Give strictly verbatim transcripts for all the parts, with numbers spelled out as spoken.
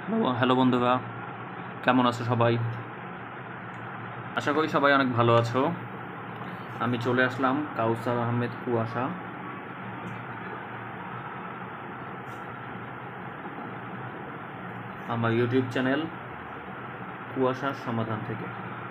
Hello hello বন্ধুরা, কেমন আছো সবাই? আশা করি সবাই অনেক ভালো আছো। আমি চলে আসলাম কাউসার আহমেদ কুয়াশা, আমার ইউটিউব চ্যানেল কুয়াশার সমাধান থেকে।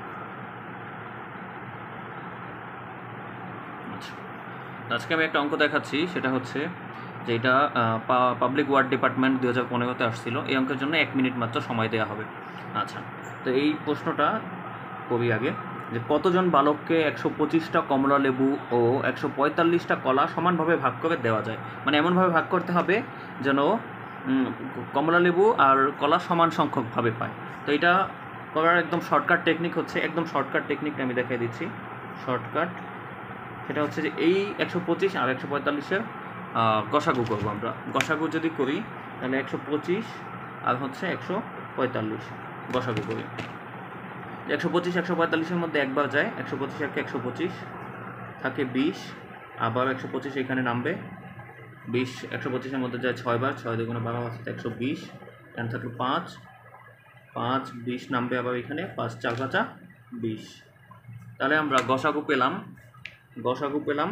আচ্ছা, আজকে আমি একটা অঙ্ক দেখাচ্ছি, সেটা হচ্ছে যে এটা পাবলিক ওয়ার্ড ডিপার্টমেন্ট দু হাজার পনেরোতে আসছিল। এই অঙ্কের জন্য এক মিনিট মাত্র সময় দেওয়া হবে। আচ্ছা, তো এই প্রশ্নটা করি আগে, যে কতজন বালককে একশো পঁচিশটা কমলা লেবু ও একশো পঁয়তাল্লিশটা কলা সমানভাবে ভাগ করে দেওয়া যায়। মানে এমনভাবে ভাগ করতে হবে যেন কমলা লেবু আর কলা সমান সংখ্যকভাবে পায়। তো এটা করার একদম শর্টকাট টেকনিক হচ্ছে, একদম শর্টকাট টেকনিকটা আমি দেখিয়ে দিচ্ছি। শর্টকাট সেটা হচ্ছে যে এই একশো পঁচিশ আর একশো পঁয়তাল্লিশের গসাগু করবো আমরা। গসাগু যদি করি তাহলে একশো পঁচিশ আর হচ্ছে একশো পঁয়তাল্লিশ গসাগু করি। একশো পঁচিশ একশো পঁয়তাল্লিশের মধ্যে একবার যায়, একশো পঁচিশ একে একশো পঁচিশ থাকে বিশ, আবার একশো পঁচিশ এখানে নামবে বিশ, একশো পঁচিশের মধ্যে যায় ছয়বার, ছয় দুগুণে বারো আছে একশো বিশ, এখানে থাকলো পাঁচ, পাঁচ বিশ নামবে আবার এখানে, পাঁচ চার পাঁচা বিশ। তাহলে আমরা গসাগু পেলাম, গসাগু পেলাম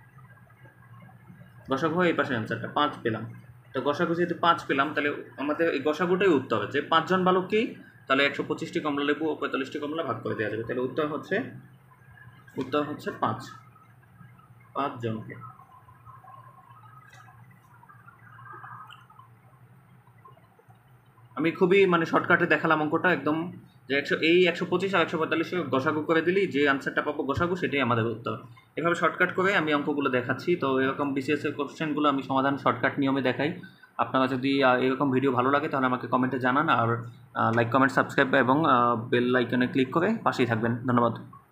গসাগু এই পাশে অ্যান্সারটা পাঁচ পেলাম। তো গসাগু যেহেতু পাঁচ পেলাম, তাহলে আমাদের এই গসাগুটাই উত্তর হবে যে পাঁচজন বালককেই তাহলে একশো পঁচিশটি কমলা লেবু ও পঁয়তাল্লিশটি কমলা ভাগ করে দেওয়া যাবে। তাহলে উত্তর হচ্ছে উত্তর হচ্ছে পাঁচ, পাঁচজনকে। আমি খুবই মানে শর্টকাটে দেখালাম অঙ্কটা একদম, যে একশো এই একশো পঁচিশ আর একশো পঁয়তাল্লিশে গসাগু করে দিলেই যে আনসারটা পাবো গসাগু, সেটাই আমাদের উত্তর। এভাবে শর্টকাট করে আমি অঙ্কগুলো দেখাচ্ছি। তো এরকম বিসিএস এর কোশ্চেনগুলো আমি সমাধান শর্টকাট নিয়মে দেখাই। আপনারা যদি এরকম ভিডিও ভালো লাগে তাহলে আমাকে কমেন্টে জানান, আর লাইক কমেন্ট সাবস্ক্রাইব এবং বেল আইকনে ক্লিক করে পাশেই থাকবেন। ধন্যবাদ।